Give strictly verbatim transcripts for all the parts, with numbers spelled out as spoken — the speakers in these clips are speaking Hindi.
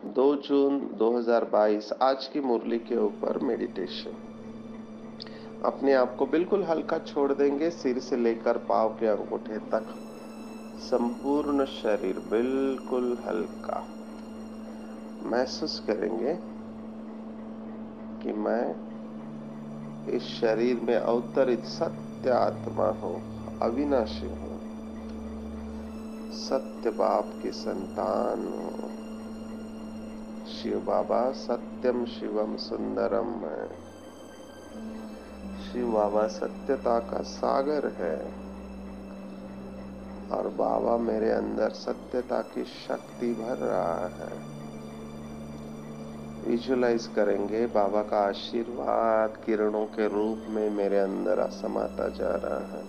दो जून दो हज़ार बाईस आज की मुरली के ऊपर मेडिटेशन। अपने आप को बिल्कुल हल्का छोड़ देंगे, सिर से लेकर पांव के अंगूठे तक संपूर्ण शरीर बिल्कुल हल्का। महसूस करेंगे कि मैं इस शरीर में अवतरित सत्य आत्मा हूँ, अविनाशी हूँ, सत्य बाप की संतान हूँ। शिव बाबा सत्यम शिवम सुंदरम है। शिव बाबा सत्यता का सागर है और बाबा मेरे अंदर सत्यता की शक्ति भर रहा है। विजुलाइज करेंगे बाबा का आशीर्वाद किरणों के रूप में मेरे अंदर समाता जा रहा है।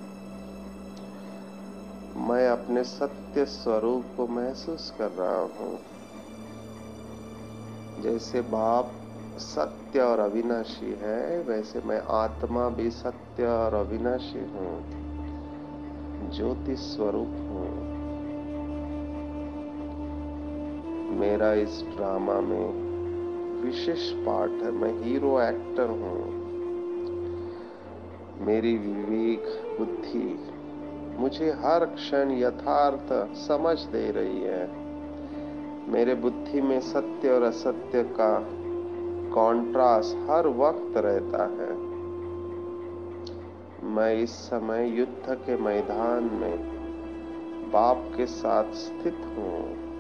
मैं अपने सत्य स्वरूप को महसूस कर रहा हूँ। जैसे बाप सत्य और अविनाशी है, वैसे मैं आत्मा भी सत्य और अविनाशी हूँ, ज्योति स्वरूप हूँ। मेरा इस ड्रामा में विशेष पार्ट है। मैं हीरो एक्टर हूँ। मेरी विवेक बुद्धि मुझे हर क्षण यथार्थ समझ दे रही है। मेरे बुद्धि में सत्य और असत्य का कॉन्ट्रास्ट हर वक्त रहता है। मैं इस समय युद्ध के मैदान में बाप के साथ स्थित हूँ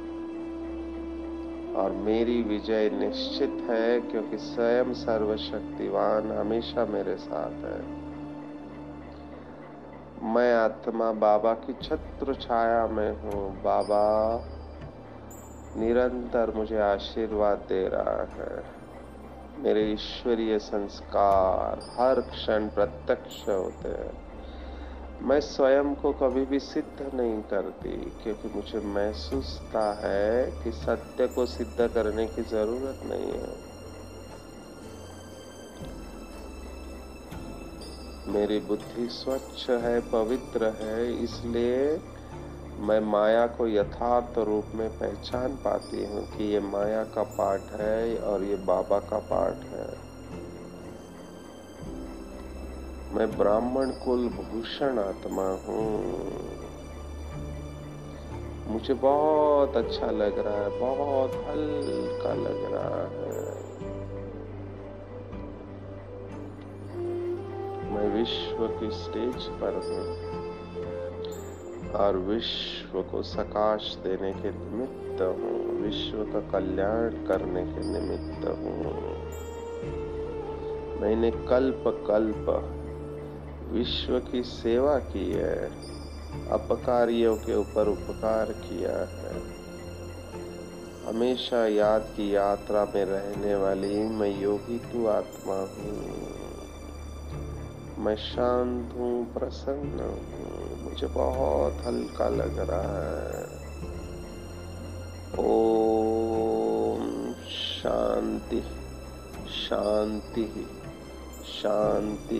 और मेरी विजय निश्चित है, क्योंकि स्वयं सर्वशक्तिवान हमेशा मेरे साथ है। मैं आत्मा बाबा की छत्र छाया में हूँ। बाबा निरंतर मुझे आशीर्वाद दे रहा है। मेरे ईश्वरीय संस्कार हर क्षण प्रत्यक्ष होते हैं। मैं स्वयं को कभी भी सिद्ध नहीं करती, क्योंकि मुझे महसूस है कि सत्य को सिद्ध करने की जरूरत नहीं है। मेरी बुद्धि स्वच्छ है, पवित्र है, इसलिए मैं माया को यथार्थ रूप में पहचान पाती हूँ कि ये माया का पार्ट है और ये बाबा का पार्ट है। मैं ब्राह्मण कुल भूषण आत्मा हूँ। मुझे बहुत अच्छा लग रहा है, बहुत हल्का लग रहा है। मैं विश्व की स्टेज पर हूँ और विश्व को सकाश देने के निमित्त हूँ, विश्व का कल्याण करने के निमित्त हूँ। मैंने कल्प कल्प विश्व की सेवा की है, अपकारियों के ऊपर उपकार किया है। हमेशा याद की यात्रा में रहने वाली मैं योगी तू आत्मा हूँ। मैं शांत हूँ, प्रसन्न हूँ, मुझे बहुत हल्का लग रहा है। ओम शांति शांति शांति।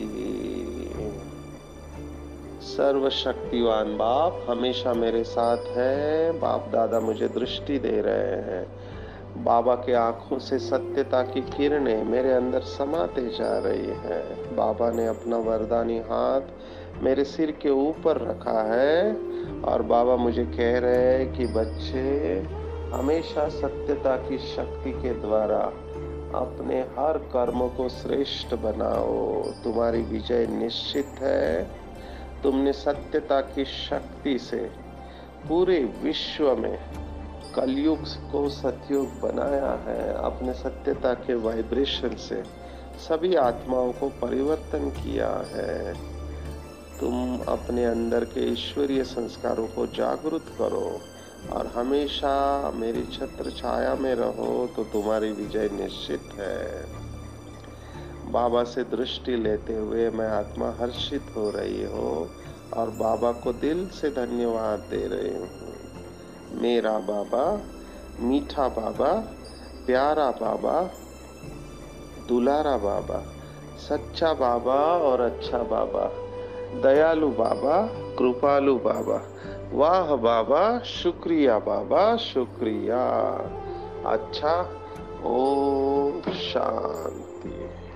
सर्वशक्तिवान बाप हमेशा मेरे साथ है। बाप दादा मुझे दृष्टि दे रहे हैं। बाबा के आंखों से सत्यता की किरणें मेरे अंदर समाते जा रही हैं। बाबा ने अपना वरदानी हाथ मेरे सिर के ऊपर रखा है और बाबा मुझे कह रहे हैं कि बच्चे हमेशा सत्यता की शक्ति के द्वारा अपने हर कर्म को श्रेष्ठ बनाओ। तुम्हारी विजय निश्चित है। तुमने सत्यता की शक्ति से पूरे विश्व में कलयुग को सतयुग बनाया है। अपने सत्यता के वाइब्रेशन से सभी आत्माओं को परिवर्तन किया है। तुम अपने अंदर के ईश्वरीय संस्कारों को जागृत करो और हमेशा मेरी छत्र छाया में रहो, तो तुम्हारी विजय निश्चित है। बाबा से दृष्टि लेते हुए मैं आत्मा हर्षित हो रही हो और बाबा को दिल से धन्यवाद दे रही हूँ। मेरा बाबा, मीठा बाबा, प्यारा बाबा, दुलारा बाबा, सच्चा बाबा और अच्छा बाबा, दयालु बाबा, कृपालु बाबा, वाह बाबा, शुक्रिया बाबा, शुक्रिया। अच्छा, ओम शांति।